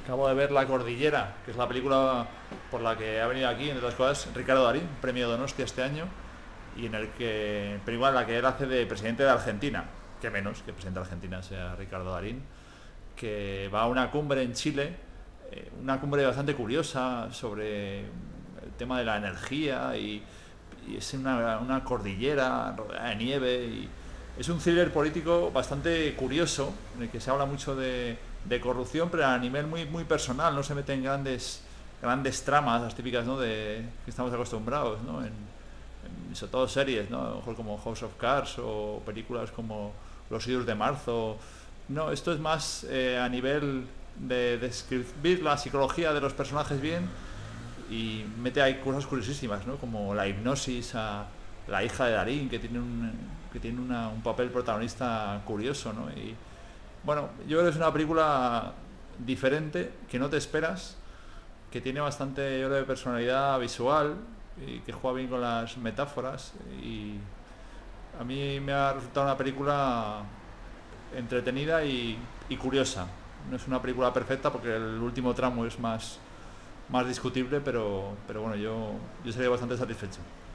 Acabo de ver La Cordillera, que es la película por la que ha venido aquí, entre otras cosas, Ricardo Darín, premio Donostia este año, y en el que, película en la que él hace de presidente de Argentina, que menos que presidente de Argentina sea Ricardo Darín, que va a una cumbre en Chile, una cumbre bastante curiosa sobre el tema de la energía y es una cordillera rodeada de nieve y es un thriller político bastante curioso en el que se habla mucho de corrupción, pero a nivel muy personal, no se mete en grandes tramas, las típicas, ¿no?, de que estamos acostumbrados, ¿no? Sobre todo series, ¿no? A lo mejor como House of Cards o películas como Los Idus de Marzo. No, esto es más a nivel de describir la psicología de los personajes bien y mete ahí cosas curiosísimas, ¿no? Como la hipnosis a la hija de Darín, que tiene un papel protagonista curioso, ¿no? Y bueno, yo creo que es una película diferente, que no te esperas, que tiene bastante, yo creo, de personalidad visual y que juega bien con las metáforas y a mí me ha resultado una película entretenida y curiosa. No es una película perfecta porque el último tramo es más discutible, pero bueno, yo sería bastante satisfecho.